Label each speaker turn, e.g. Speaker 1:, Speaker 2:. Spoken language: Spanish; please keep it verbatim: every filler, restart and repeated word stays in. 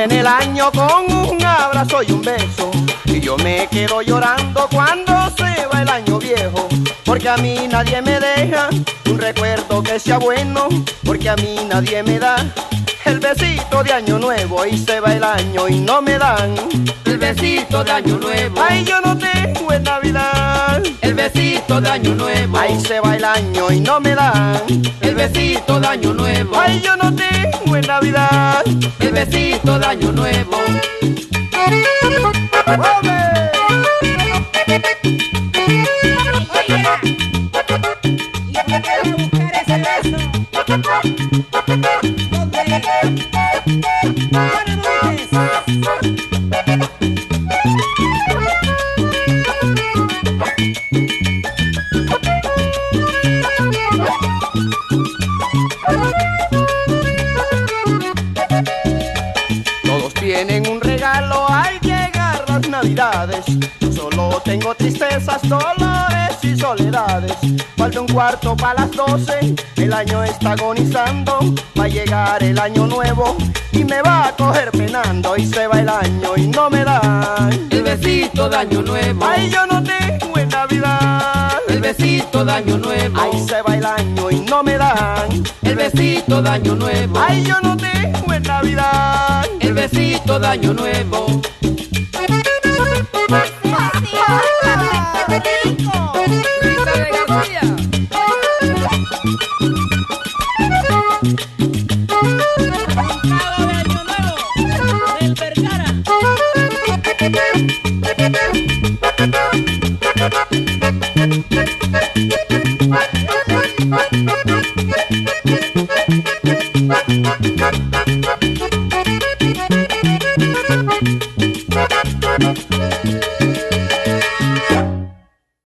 Speaker 1: viene el año con un abrazo y un beso, y yo me quedo llorando cuando se va el año viejo, porque a mí nadie me deja un recuerdo que sea bueno, porque a mí nadie me da el besito de año nuevo, y se va el año y no me dan
Speaker 2: el besito de año nuevo.
Speaker 1: Ay, yo no tengo en Navidad
Speaker 2: el besito de año nuevo.
Speaker 1: Ahí se va el año y no me dan
Speaker 2: el besito de año nuevo.
Speaker 1: Ay, yo no tengo en Navidad
Speaker 2: el besito de año nuevo.
Speaker 3: ¿Y por qué vas a buscar ese beso? ¿Dónde? Buenas noches.
Speaker 1: Todos tienen un regalo al llegar las Navidades. Yo solo tengo tristezas, dolores y soledades. Falta un cuarto para las doce, el año está agonizando. Va a llegar el año nuevo y me va a coger penando. Y se va el año y no me dan
Speaker 2: el besito de año nuevo.
Speaker 1: Ay, yo no tengo en Navidad
Speaker 2: el besito de año nuevo.
Speaker 1: Ahí se va el año y no me dan
Speaker 2: el besito de año nuevo.
Speaker 1: Ay, yo no tengo en Navidad
Speaker 2: el besito de año nuevo. Luisa de García.
Speaker 3: Trago de año nuevo del Vergara.
Speaker 1: Thank you.